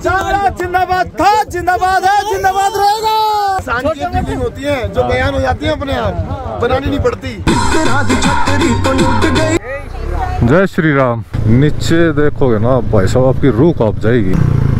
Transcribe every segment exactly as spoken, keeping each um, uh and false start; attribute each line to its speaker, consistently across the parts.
Speaker 1: जिंदाबाद था, जिंदाबाद है, जिंदाबाद रहेगा। सांकेतिक होती है जो बयान हो जाती है अपने आप, बनानी नहीं पड़ती।
Speaker 2: जय श्री राम। नीचे देखोगे ना भाई साहब, आपकी रूह कांप जाएगी।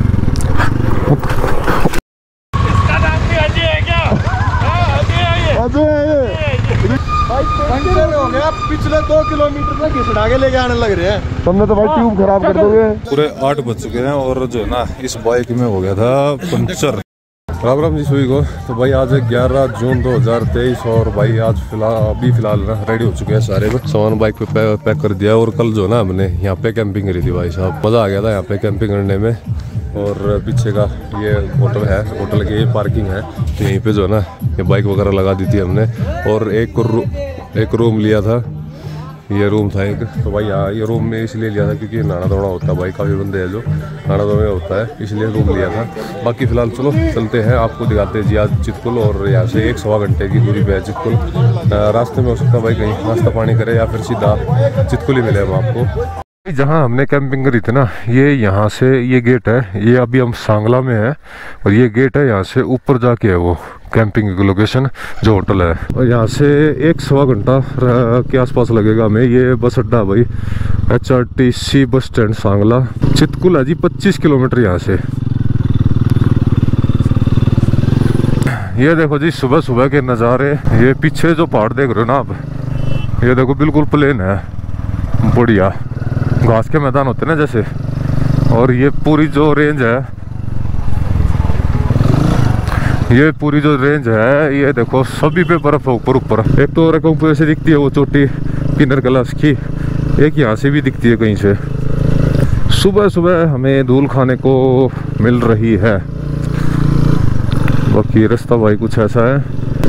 Speaker 3: इसका नाम भी अजय है क्या? अजय है ये।
Speaker 1: अजय है ये। पंक्चर हो गया, पिछले दो किलोमीटर तक घिसड़ा के लेके आने लग रहे हैं। तुमने तो भाई ट्यूब खराब कर दोगे।
Speaker 2: पूरे आठ बज चुके हैं और जो है ना इस बाइक में हो गया था पंचर। राम राम जी सभी को। तो भाई आज है ग्यारह जून दो हज़ार तेईस और भाई आज फिलहाल अभी फिलहाल ना रेडी हो चुके हैं सारे को। सामान बाइक पे पैक, पैक कर दिया और कल जो ना हमने यहाँ पे कैंपिंग करी थी भाई साहब, मज़ा आ गया था यहाँ पे कैंपिंग करने में। और पीछे का ये होटल है, होटल की ये पार्किंग है, तो यहीं पे जो है ना ये बाइक वगैरह लगा दी थी हमने। और एक रू, एक रूम लिया था, ये रूम था एक। तो भाई यहाँ ये रूम में इसलिए लिया था क्योंकि नहाना धोना होता है, भाई काफ़ी बंदे हैं जो नहाना धोना होता है, इसलिए रूम लिया था। बाकी फ़िलहाल चलो चलते हैं, आपको दिखाते हैं जी आज चितकुल। और यहाँ से एक सवा घंटे की दूरी पे है चितकुल। रास्ते में हो सकता है भाई कहीं नाश्ता पानी करे या फिर सीधा चितकुल ही मिले हम आपको। जहाँ हमने कैंपिंग करी थी ना, ये यहाँ से ये गेट है, ये अभी हम सांगला में है और ये गेट है, यहाँ से ऊपर जाके है वो कैंपिंग की लोकेशन जो होटल है। और यहाँ से एक सवा घंटा के आसपास लगेगा हमें। ये बस अड्डा भाई H R T C bus stand Sangla. Chitkul है जी पच्चीस किलोमीटर यहाँ से। ये देखो जी सुबह सुबह के नज़ारे। ये पीछे जो पहाड़ देख रहे हो ना आप, ये देखो बिल्कुल प्लेन है, बढ़िया घास के मैदान होते हैं ना जैसे। और ये पूरी जो रेंज है, ये पूरी जो रेंज है, ये देखो सभी पे बर्फ है ऊपर ऊपर। एक तो रकमपुर से दिखती है वो चोटी किन्नर कैलाश की, एक यहाँ से भी दिखती है कहीं से। सुबह सुबह हमें धूल खाने को मिल रही है। बाकी रास्ता भाई कुछ ऐसा है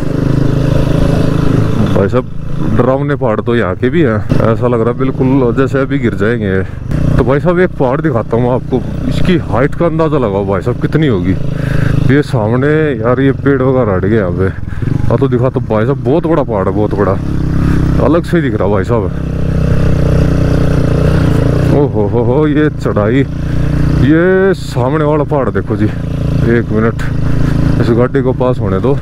Speaker 2: भाई साहब, डरावने पहाड़ तो यहाँ के भी हैं, ऐसा लग रहा है बिल्कुल जैसे अभी गिर जाएंगे। तो भाई साहब एक पहाड़ दिखाता हूँ आपको, इसकी हाइट का अंदाज़ा लगाओ भाई साहब कितनी होगी। ये सामने यार ये पेड़ वगैरह हट गए यहाँ पे। हाँ तो दिखा तो भाई साहब बहुत बड़ा पहाड़ है, बहुत बड़ा, अलग से ही दिख रहा भाई साहब। ओहो हो हो ये चढ़ाई, ये सामने वाला पहाड़ देखो जी। एक मिनट इस गाड़ी को पास होने दो।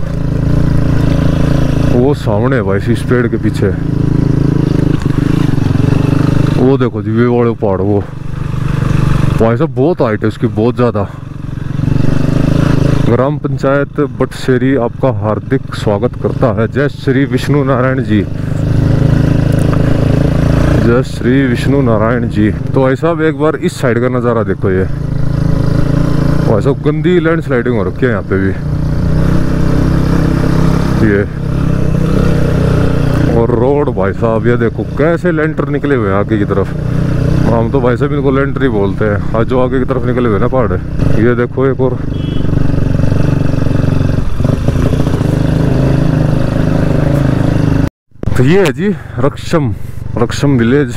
Speaker 2: वो सामने है भाई इस पेड़ के पीछे, वो देखो जी वे वाले पहाड़। वो भाई साहब बहुत हाइट है उसकी, बहुत ज़्यादा। ग्राम पंचायत बटसेरी आपका हार्दिक स्वागत करता है। जय श्री विष्णु नारायण जी, जय श्री विष्णु नारायण जी। तो भाई साहब एक बार इस साइड का नज़ारा देखो, ये भाई साहब गंदी लैंड स्लाइडिंग हो रखी है यहाँ पे भी ये। और रोड भाई साहब ये देखो कैसे लेंटर निकले हुए हैं आगे की तरफ। हम तो भाई साहब इनको लेंटर ही बोलते हैं, आज जो आगे की तरफ निकले हुए ना पहाड़। ये देखो एक और, तो ये है जी रक्षम, रक्षम विलेज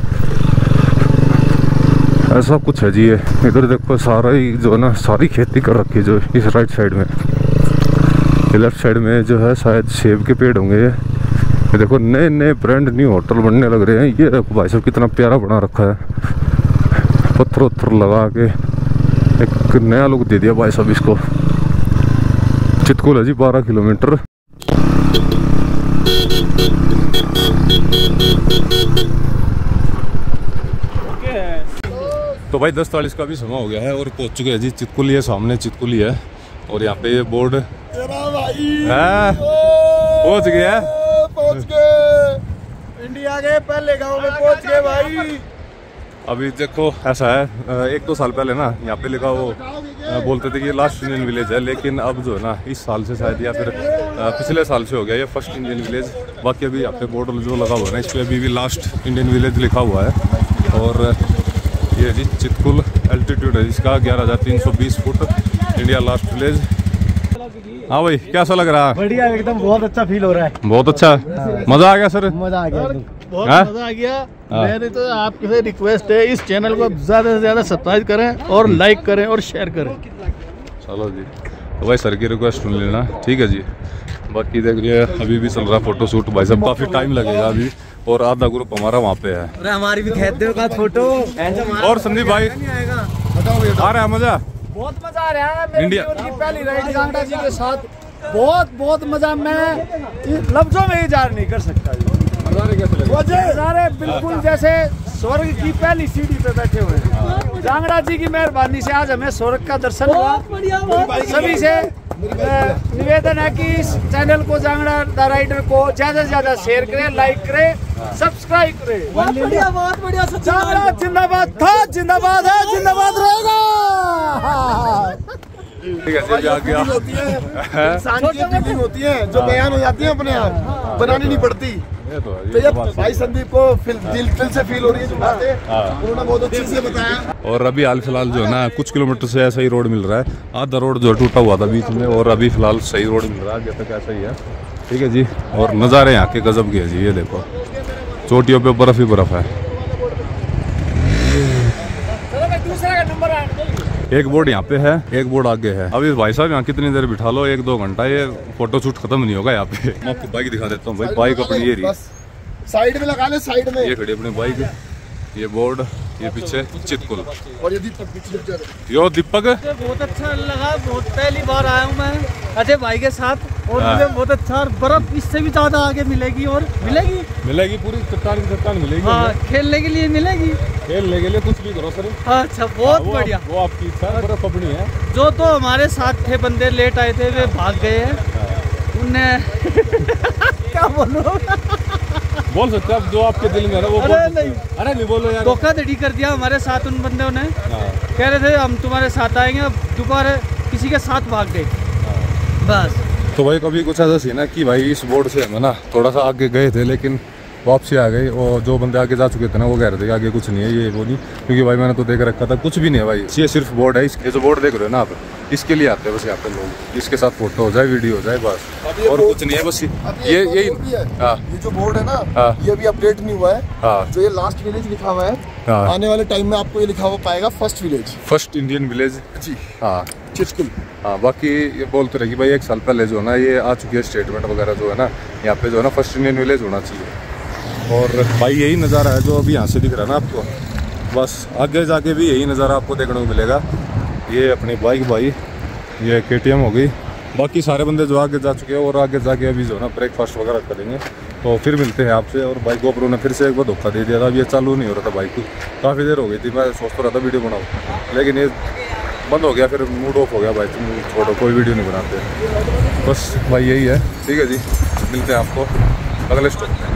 Speaker 2: ऐसा कुछ है जी। ये इधर देखो सारा ही जो है ना सारी खेती कर रखी है जो इस राइट साइड में। लेफ्ट साइड में जो है शायद सेब के पेड़ होंगे। ये देखो नए नए ब्रांड न्यू होटल बनने लग रहे हैं। ये देखो भाई साहब कितना प्यारा बना रखा है, पत्थर उत्थर लगा के एक नया लुक दे दिया भाई साहब इसको। चितकुल है जी बारह किलोमीटर। तो भाई दस चालीस का भी समय हो गया है और पहुंच चुके हैं जी चितकुल। ये सामने चितकुल ही है और यहाँ पे ये बोर्ड है, पहुंच गया,
Speaker 1: पहुंच गए इंडिया के पहले गांव में पहुंच गए भाई।
Speaker 2: अभी देखो ऐसा है, एक दो साल पहले ना यहाँ पे लिखा वो बोलते थे कि ये लास्ट इंडियन विलेज है, लेकिन अब जो है ना इस साल से शायद या फिर पिछले साल से हो गया ये फर्स्ट इंडियन विलेज। बाकी अभी यहाँ पे बोर्ड जो लगा हुआ है ना इस पर अभी भी लास्ट इंडियन विलेज लिखा हुआ है। और ये जी चितकुल एल्टीट्यूड है इसका ग्यारह हज़ार तीन सौ बीस फुट, इंडिया लास्ट विलेज। हाँ भाई कैसा लग रहा है?
Speaker 1: बढ़िया एकदम, बहुत अच्छा फील हो रहा है।
Speaker 2: बहुत अच्छा, मजा आ गया सर,
Speaker 1: मजा आ गया, बहुत मजा आ गया। मेरी तो आपसे रिक्वेस्ट है इस चैनल को ज्यादा से ज्यादा सब्सक्राइब करें और लाइक करें और शेयर करें।
Speaker 2: चलो जी, तो भाई सर की रिक्वेस्ट सुन लेना, ठीक है जी। बाकी देख रही है अभी भी चल रहा है फोटो शूट भाई साहब, काफी टाइम लगेगा अभी और आधा ग्रुप हमारा वहाँ पे है।
Speaker 1: हमारी भी खेत का फोटो।
Speaker 2: और संदीप भाई आ रहा है मजा?
Speaker 4: बहुत मजा आ रहा है मेरे
Speaker 2: इंडिया
Speaker 4: जीवन की पहली राइड जांगड़ा जी के साथ। बहुत बहुत मजा, मैं लफ्जों में इजार नहीं कर सकता।
Speaker 2: नजारे कैसे लगे?
Speaker 4: नजारे बिल्कुल जैसे स्वर्ग की पहली सीढ़ी पे बैठे हुए हैं। जांगड़ा जी की मेहरबानी से आज हमें स्वर्ग का दर्शन हुआ। सभी से निवेदन है कि इस चैनल को जांगड़ा द राइडर को ज्यादा से ज्यादा शेयर करें, लाइक करें, सब्सक्राइब करें।
Speaker 5: बहुत बढ़िया, बहुत बढ़िया।
Speaker 4: जांगड़ा जिंदाबाद था, जिंदाबाद है, जिंदाबाद रहेगा।
Speaker 2: ठीक है जी, आ गया।
Speaker 6: इंसान की फीलिंग होती है जो बयान हो जाती है अपने आप, बनानी नहीं पड़ती।
Speaker 2: तो
Speaker 6: तो ये भाई संदीप को दिल दिल से फील हो रही है जो बातें उन्होंने बहुत अच्छी से बताया।
Speaker 2: और अभी हाल फिलहाल जो है ना कुछ किलोमीटर से ऐसा ही रोड मिल रहा है। आधा रोड जो टूटा हुआ था बीच में, और अभी फिलहाल सही रोड मिल रहा है, आगे तक ऐसा ही है। ठीक है जी, और नज़ारे यहाँ के गजब के है जी। ये देखो चोटियों पे बर्फ ही बर्फ है। एक बोर्ड यहाँ पे है, एक बोर्ड आगे है। अभी भाई साहब यहाँ कितनी देर बिठा लो, एक दो घंटा, ये फोटो शूट खत्म नहीं होगा यहाँ पे। मैं आपको बाइक दिखा देता हूँ भाई। बाइक अपनी ये रही,
Speaker 6: साइड में लगा ले, साइड में
Speaker 2: ये खड़ी अपनी बाइक, ये बोर्ड, ये पीछे चितकुल,
Speaker 6: और ये दीपक।
Speaker 2: यो दीपक
Speaker 5: बहुत अच्छा लगा, बहुत पहली बार आया हूँ मैं अजय भाई के साथ, और मुझे बहुत अच्छा। और बर्फ इससे भी ज्यादा आगे मिलेगी, और मिलेगी
Speaker 2: मिलेगी पूरी चट्टान की चट्टान मिलेगी।
Speaker 5: हाँ, खेलने के लिए मिलेगी,
Speaker 2: खेलने के लिए कुछ भी करो सर।
Speaker 5: हाँ, अच्छा, बहुत
Speaker 2: वो,
Speaker 5: बढ़िया।
Speaker 2: वो आपकी इच्छा है, बर्फ अपनी है।
Speaker 5: जो तो हमारे साथ थे बंदे लेट आए थे, वे भाग गए हैं। उन्हें क्या बोलो,
Speaker 2: बोल सकते आप जो आपके दिल में है वो।
Speaker 5: अरे नहीं,
Speaker 2: अरे नहीं बोलो यार।
Speaker 5: धोखाधड़ी कर दिया हमारे साथ उन बंदों ने। कह रहे थे हम तुम्हारे साथ आएंगे, अब दोबारा किसी के साथ भाग गए बस।
Speaker 2: तो भाई कभी कुछ ऐसा सीन है कि भाई इस बोर्ड से हम ना थोड़ा सा आगे गए थे, लेकिन वापसी आ गई। और जो बंदे आगे जा चुके थे ना वो कह रहे थे कि आगे कुछ नहीं है, ये वो नहीं। क्योंकि भाई मैंने तो देख रखा था, कुछ भी नहीं है भाई। ये सिर्फ बोर्ड है। ये जो बोर्ड देख रहे हो ना आप, इसके लिए आते हैं बस यहाँ पे लोग। इसके साथ फोटो हो जाए, वीडियो हो जाए, बस, और कुछ नहीं है। बस ये यही हाँ,
Speaker 6: ये जो बोर्ड है ना,
Speaker 2: हाँ,
Speaker 6: ये अभी अपडेट नहीं हुआ है।
Speaker 2: हाँ,
Speaker 6: जो ये लास्ट विलेज लिखा हुआ है,
Speaker 2: हाँ,
Speaker 6: आने वाले टाइम में आपको ये लिखा हुआ पाएगा first village,
Speaker 2: first Indian village
Speaker 6: जी,
Speaker 2: हाँ,
Speaker 6: चितकुल।
Speaker 2: हाँ। बाकी ये बोलते रहे कि भाई एक साल पहले जो है ना ये आ चुकी है स्टेटमेंट वगैरह जो है ना, यहाँ पे जो है ना फर्स्ट इंडियन विलेज होना चाहिए। और भाई यही नज़ारा है जो अभी यहाँ से दिख रहा है ना आपको। बस आगे जाके भी यही नज़ारा आपको देखने को मिलेगा। ये अपनी बाइक भाई, ये के टी एम हो गई। बाकी सारे बंदे जो आगे जा चुके हैं, और आगे जाके अभी जो है ना ब्रेकफास्ट वगैरह करेंगे। तो फिर मिलते हैं आपसे। और बाइक गोप्रो ने फिर से एक बार धोखा दे दिया था। अब ये चालू नहीं हो रहा था बाइक, काफ़ी देर हो गई थी। मैं सोचता रहा था वीडियो बनाऊँ, लेकिन ये बंद हो गया, फिर मूड ऑफ हो गया भाई, तुम छोड़ो कोई वीडियो नहीं बनाते। बस भाई यही है। ठीक है जी, मिलते हैं आपको अगले स्टॉप में।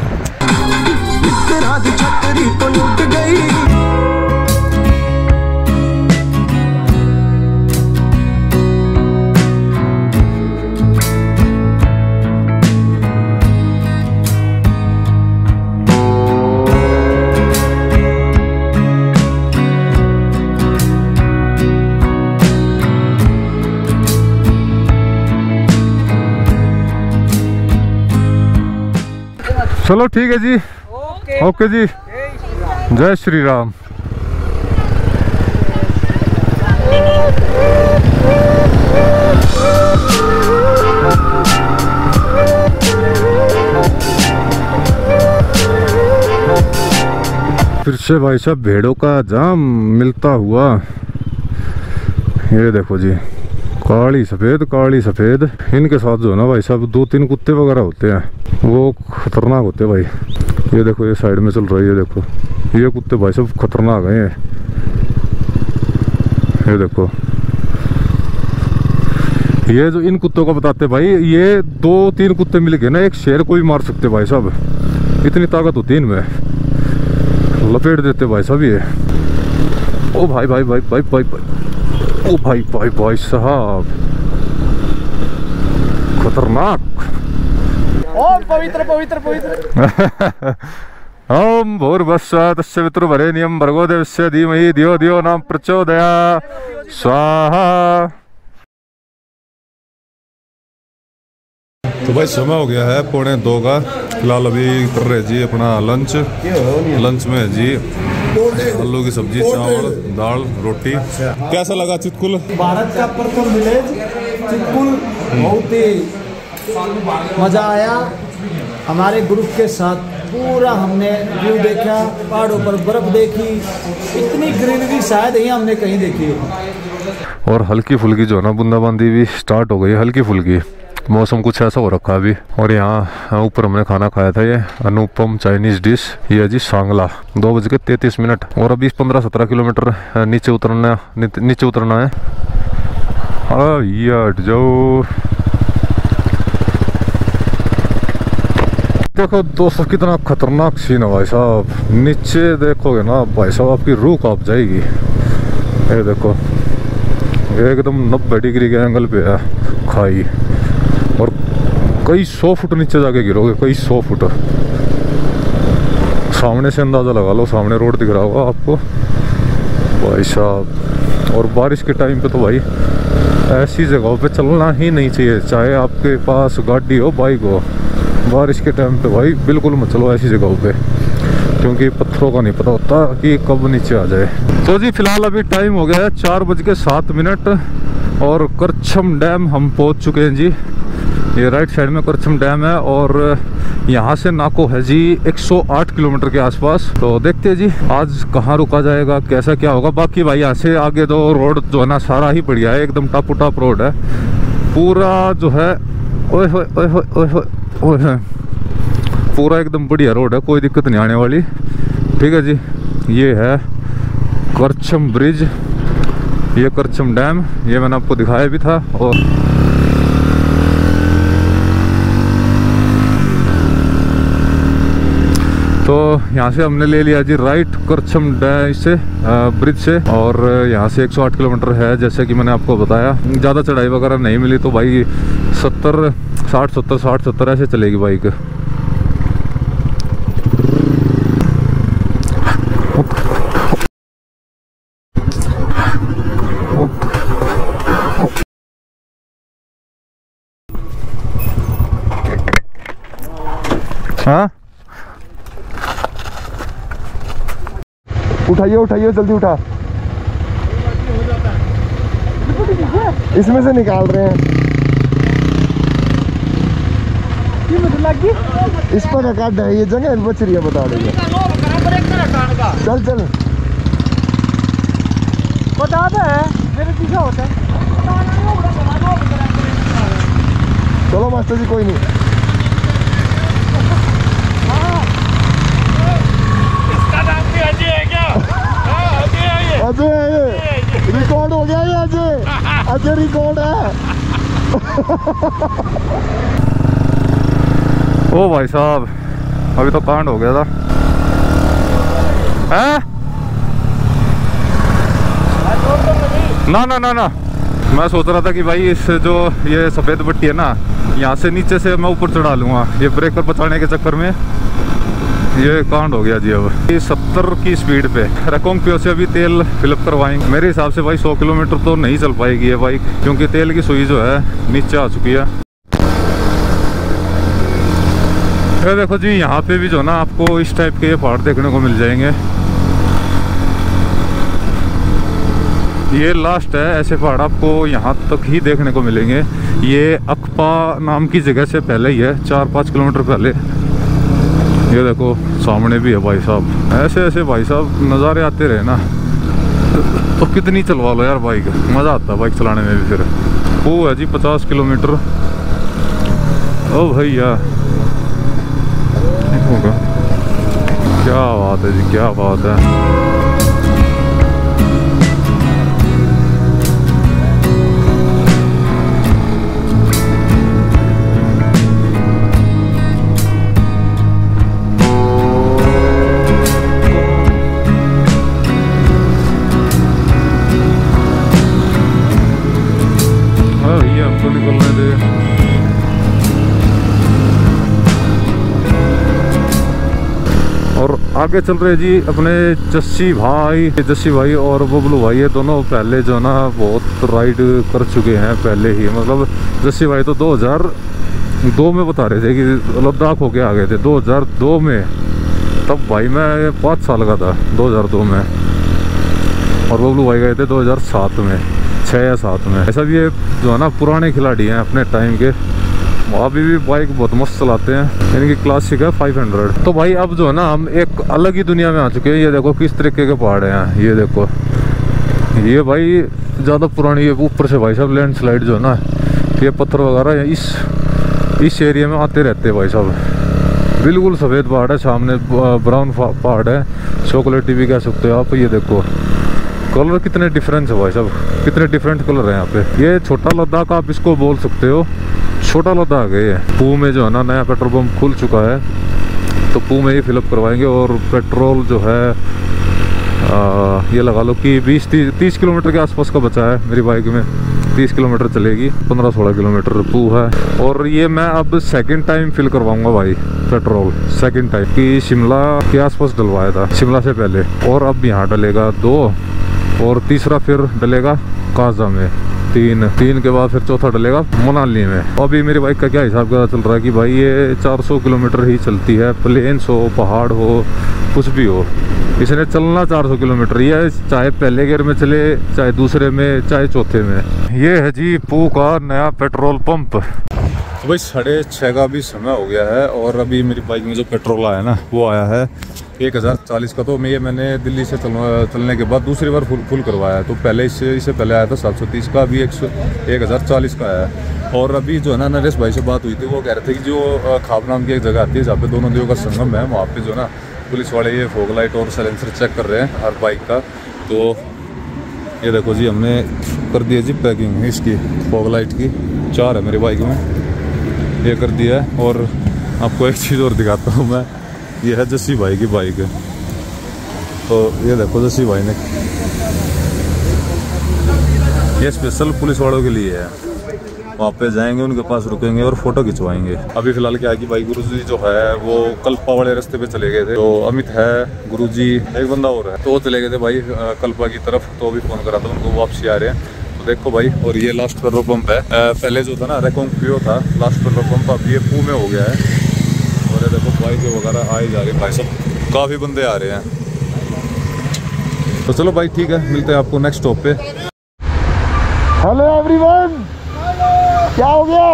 Speaker 2: चलो ठीक है जी, ओके, ओके जी, जय श्री राम। फिर से भाई साहब भेड़ों का जाम मिलता हुआ। ये देखो जी, काली सफेद काली सफेद। इनके साथ जो है ना भाई साहब दो तीन कुत्ते वगैरह होते हैं, वो खतरनाक होते हैं भाई। ये देखो ये साइड में चल रहा है, ये देखो ये कुत्ते भाई साहब खतरनाक हैं। ये देखो ये जो इन कुत्तों का बताते भाई, ये दो तीन कुत्ते मिल गए ना एक शेर को भी मार सकते भाई साहब, इतनी ताकत होती है इनमें, लपेट देते भाई साहब ये। ओ भाई भाई भाई भाई भाई भाई ओ भाई भाई भाई साहब खतरनाक।
Speaker 4: ओम पवित्र पवित्र पवित्र
Speaker 2: ओम भूर्भुवस्सुः तस्य पितृवरेण्यं भर्गो देवस्य धीमहि धियो धियो न प्रचोदयात् स्वाहा। तो भाई समय हो गया है पौने दो का। फिलहाल अभी कर रहे जी अपना लंच। लंच में है जी आलू की सब्जी, चावल, दाल, रोटी। कैसा लगा चितकुल?
Speaker 4: भारत का प्रथम विलेज चितकुल, बहुत ही मजा आया। हमारे ग्रुप के साथ पूरा हमने व्यू देखा, पहाड़ों पर बर्फ देखी, इतनी ग्रीनरी शायद ही हमने कहीं देखी है।
Speaker 2: और हल्की फुल्की जो है ना बूंदाबांदी भी स्टार्ट हो गई है, हल्की फुल्की। मौसम कुछ ऐसा हो रखा है अभी। और यहाँ ऊपर हमने खाना खाया था, ये अनुपम चाइनीज डिश, ये है जी सांगला। दो बज के तैतीस मिनट और अभी पंद्रह सत्रह किलोमीटर नीचे उतरना नीचे उतरना है। हट जाओ। देखो दोस्तों कितना खतरनाक सीन है भाई साहब। नीचे देखोगे ना भाई साहब आपकी रूह कांप जाएगी। ये देखो एकदम नब्बे डिग्री के एंगल पे है खाई और कई सौ फुट नीचे जाके गिरोगे, कई सौ फुट। सामने से अंदाज़ा लगा लो, सामने रोड दिख रहा होगा आपको भाई साहब। और बारिश के टाइम पे तो भाई ऐसी जगहों पे चलना ही नहीं चाहिए, चाहे आपके पास गाड़ी हो बाइक हो। बारिश के टाइम पे भाई बिल्कुल मत चलो ऐसी जगहों पे, क्योंकि पत्थरों का नहीं पता होता कि कब नीचे आ जाए। तो जी फिलहाल अभी टाइम हो गया है चार बज के सात मिनट और करछम डैम हम पहुंच चुके हैं जी। ये राइट साइड में करछम डैम है और यहाँ से नाको है जी एक सौ आठ किलोमीटर के आसपास। तो देखते हैं जी आज कहाँ रुका जाएगा, कैसा क्या होगा। बाकी भाई यहाँ से आगे तो रोड जो है ना सारा ही बढ़िया है, एकदम टापू टाप रोड है पूरा जो है। ओए होए ओए होए ओए होए ओए होए पूरा एकदम बढ़िया रोड है, कोई दिक्कत नहीं आने वाली। ठीक है जी, ये है करछम ब्रिज, ये करछम डैम, ये मैंने आपको दिखाया भी था। और तो यहाँ से हमने ले लिया जी राइट करछम डैम से ब्रिज से, और यहाँ से एक सौ आठ किलोमीटर है जैसे कि मैंने आपको बताया। ज़्यादा चढ़ाई वगैरह नहीं मिली तो भाई सत्तर साठ सत्तर साठ सत्तर ऐसे चलेगी बाइक। हाँ
Speaker 6: उठाइए उठाइए जल्दी उठा, इसमें से निकाल रहे हैं। इस पर काट है, ये जगह बच रही है बता रही है। चल चल
Speaker 5: बता दे मेरे पीछे होता है।
Speaker 6: चलो मास्टर जी कोई नहीं। अजय रिकॉर्ड हो गया ये, अजय अजय रिकॉर्ड है।
Speaker 2: ओ भाई साहब अभी तो कांड हो गया था। है? ना ना ना ना मैं सोच रहा था कि भाई इस जो ये सफ़ेद पट्टी है ना, यहाँ से नीचे से मैं ऊपर चढ़ा लूँगा, ये ब्रेकर बचाने के चक्कर में ये कांड हो गया जी। अब ये सत्तर की स्पीड पे रकोंग से अभी तेल फिलअप करवाएंगे। मेरे हिसाब से भाई सौ किलोमीटर तो नहीं चल पाएगी ये बाइक, क्योंकि तेल की सुई जो है नीचे आ चुकी है। ये देखो जी यहाँ पे भी जो ना आपको इस टाइप के ये पहाड़ देखने को मिल जाएंगे। ये लास्ट है, ऐसे पहाड़ आपको यहाँ तक ही देखने को मिलेंगे। ये अकपा नाम की जगह से पहले ही है, चार पाँच किलोमीटर पहले। ये देखो सामने भी है भाई साहब। ऐसे ऐसे भाई साहब नज़ारे आते रहे ना तो कितनी चलवा लो यार बाइक, मज़ा आता है बाइक चलाने में भी। फिर वो है जी पचास किलोमीटर। ओ भैया क्या बात है जी, क्या बात है। आगे चल रहे जी अपने जस्सी भाई जस्सी भाई और बबलू भाई, ये दोनों पहले जो ना बहुत राइड कर चुके हैं पहले ही। मतलब जस्सी भाई तो दो हज़ार दो में बता रहे थे कि लद्दाख होके आ गए थे दो हज़ार दो में। तब भाई मैं पाँच साल का था दो हज़ार दो में, और बबलू भाई गए थे दो हज़ार सात में, छः या सात में। ऐसा भी ये जो है ना पुराने खिलाड़ी हैं अपने टाइम के, अभी भी बाइक बहुत मस्त चलाते हैं। इनकी क्लासिक है फाइव हंड्रेड। तो भाई अब जो है ना हम एक अलग ही दुनिया में आ चुके हैं। ये देखो किस तरीके के पहाड़ हैं, ये देखो। ये भाई ज़्यादा पुरानी है। ऊपर से भाई साहब लैंडस्लाइड जो है ना, ये पत्थर वगैरह इस इस एरिया में आते रहते हैं भाई साहब। बिल्कुल सफ़ेद पहाड़ है, सामने ब्राउन पहाड़ है, चॉकलेटी भी कह सकते हो आप। ये देखो कलर कितने डिफरेंस है भाई साहब, कितने डिफरेंट कलर हैं यहाँ पे। ये छोटा लद्दाख आप इसको बोल सकते हो, छोटा लद्दाख है ये। पू में जो है ना नया पेट्रोल पंप खुल चुका है, तो पू में ही फिलअप करवाएंगे। और पेट्रोल जो है आ, ये लगा लो कि बीस तीस किलोमीटर के आसपास का बचा है मेरी बाइक में। तीस किलोमीटर चलेगी, पंद्रह सोलह किलोमीटर पू है। और ये मैं अब सेकंड टाइम फिल करवाऊंगा भाई पेट्रोल, सेकंड टाइम कि शिमला के आसपास डलवाया था, शिमला से पहले। और अब यहाँ डलेगा दो, और तीसरा फिर डलेगा काजा में, तीन तीन के बाद फिर चौथा डलेगा मनाली में। अभी मेरी बाइक का क्या हिसाब का चल रहा है कि भाई ये चार सौ किलोमीटर ही चलती है, प्लेन्स हो, पहाड़ हो, कुछ भी हो, इसने चलना चार सौ किलोमीटर ही है, चाहे पहले गियर में चले, चाहे दूसरे में, चाहे चौथे में। ये है जी पू का नया पेट्रोल पंप। तो भाई साढ़े छः का भी समय हो गया है, और अभी मेरी बाइक में जो पेट्रोल आया ना वो आया है एक हज़ार चालीस का। तो मैं ये मैंने दिल्ली से चल, चलने के बाद दूसरी बार फुल फुल करवाया है। तो पहले इससे इससे पहले आया था सात सौ तीस का, अभी एक सौ एक हज़ार चालीस का आया है। और अभी जो है ना नरेश भाई से बात हुई थी, वो कह रहे थे कि जो खाब नाम की एक जगह आती है जहाँ पे दोनों नदियों का संगम है, वहाँ पे जो है ना पुलिस वाले ये फॉग लाइट और साइलेंसर चेक कर रहे हैं हर बाइक का। तो ये देखो जी हमने कर दिया जी पैकिंग इसकी फॉग लाइट की, चार है मेरी बाइक में, ये कर दिया है। और आपको एक चीज़ और दिखाता हूँ मैं, ये है जस्सी भाई की बाइक है। तो ये देखो जस्सी भाई ने, ये स्पेशल पुलिस वालों के लिए है। वहाँ पे जाएंगे, उनके पास रुकेंगे और फोटो खिंचवाएंगे। अभी फिलहाल क्या है कि भाई गुरुजी जो है वो कल्पा वाले रास्ते पे चले गए थे। तो अमित है, गुरुजी, एक बंदा और है, तो वो चले गए थे भाई कल्पा की तरफ। तो अभी फोन करा था उनको, वापसी आ रहे हैं। तो देखो भाई, और ये लास्ट पेट्रोल पंप है। पहले जो था ना रेकोंगपियो था लास्ट पेट्रोल पंप, अब ये पू में हो गया है। और ये देखो बाइक वगैरह आए जा रहे हैं भाई सब, काफ़ी बंदे आ रहे हैं। तो चलो भाई ठीक है, मिलते हैं आपको नेक्स्ट स्टॉप पे।
Speaker 6: हेलो एवरीवन, क्या हो गया?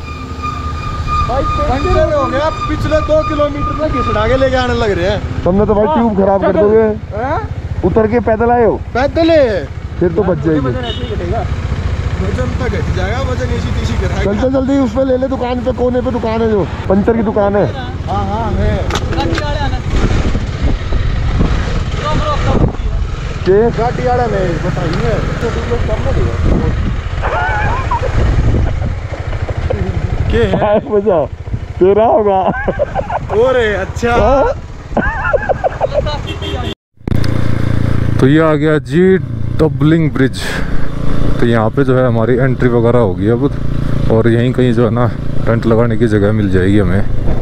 Speaker 1: पंचर हो गया, पिछले दो किलोमीटर में घिसड़ा के लेके आने लग रहे हैं।
Speaker 6: तुमने तो भाई ट्यूब खराब कर दोगे। उतर के पैदल आए हो?
Speaker 1: पैदल है,
Speaker 6: फिर तो बच जाएगी।
Speaker 1: वजन तो घट जाएगा, वजन ऐसी तीसी गिराएगा।
Speaker 6: चल चल जल्दी उस पे ले ले, दुकान पे, कोने पे दुकान है जो पंचर की दुकान है।
Speaker 1: हाँ हाँ है। गाड़ी वाला नहीं बताइए तो तुम लोग करना देगा
Speaker 6: मजा तेरा होगा।
Speaker 1: ओरे अच्छा।
Speaker 2: तो ये आ गया जी डबलिंग ब्रिज। तो यहाँ पे जो है हमारी एंट्री वगैरह होगी अब, और यहीं कहीं जो है ना टेंट लगाने की जगह मिल जाएगी हमें।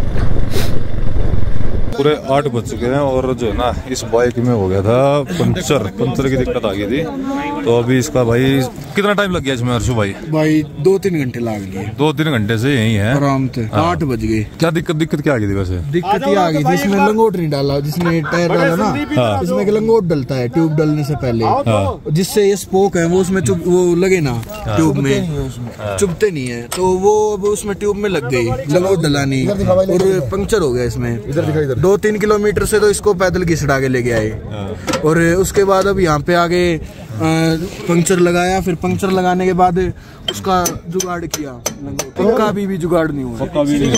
Speaker 2: पूरे आठ बज चुके हैं, और जो है ना इस बाइक में हो गया था पंचर पंचर की दिक्कत आ गई थी। तो अभी इसका भाई कितना टाइम लग गया इसमें हर्षु भाई?
Speaker 7: भाई दो तीन घंटे लग गए।
Speaker 2: दो तीन घंटे से यही है
Speaker 7: आराम से। आठ बज गए।
Speaker 2: क्या दिक्कत दिक्कत क्या आ गई थी वैसे?
Speaker 7: दिक्कत ये आ गई थी, इसमें लंगोट नहीं डाला, जिसने टायर डाला ना, हाँ। इसमें एक लंगोट डलता है ट्यूब डालने से पहले, हाँ। जिससे ये स्पोक है वो उसमें चुप वो लगे ना, हाँ। ट्यूब में चुभते नहीं है, तो वो उसमें ट्यूब में लग गई, लंगोट डलानी, और पंक्चर हो गया इसमें। दो तीन किलोमीटर से तो इसको पैदल घिसड़ा के लेके आए, और उसके बाद अब यहाँ पे आगे पंक्चर लगाया। फिर पंक्चर लगाने के बाद उसका जुगाड़ किया, पक्का अभी भी जुगाड़ नहीं हुआ।
Speaker 2: पक्का भी नहीं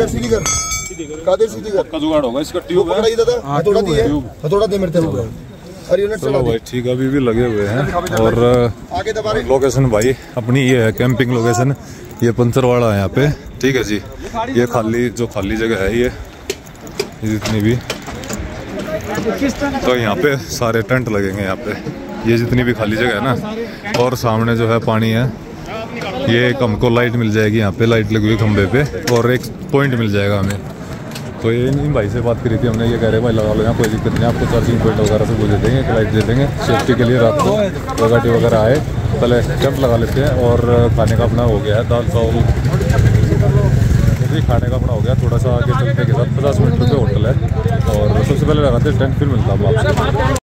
Speaker 2: पक्का जुगाड़ होगा इसका। ट्यूब है,
Speaker 6: हथौड़ा दे हथौड़ा दे मेरे को।
Speaker 2: चलो भाई ठीक है, अभी भी लगे हुए हैं। और लोकेशन भाई अपनी ये है कैंपिंग लोकेशन, ये पंचर वाला है यहाँ पे। ठीक है जी, ये खाली जो खाली जगह है ये जितनी भी, तो यहाँ पे सारे टेंट लगेंगे यहाँ पे, ये जितनी भी खाली जगह है ना। और सामने जो है पानी है, ये एक हमको लाइट मिल जाएगी यहाँ पे, लाइट लगी हुई खंबे पे, और एक पॉइंट मिल जाएगा हमें। तो ये इन भाई से बात करी थी हमने, ये कह रहे भाई लगा लो यहाँ, कोई दिक्कत नहीं, आपको चार्जिंग पॉइंट वगैरह से वो दे देंगे, लाइट दे देंगे सेफ्टी के लिए। रात को गाड़ी वगैरह आए पहले कैंप लगा लेते हैं। और खाने का अपना हो गया है दाल चावल, खाने का अपना हो गया। थोड़ा सा आगे चलते के साथ पचास मिनट पे होटल है, और सबसे पहले लगाते हैं टेंट, फिर मिलता हूँ आपसे।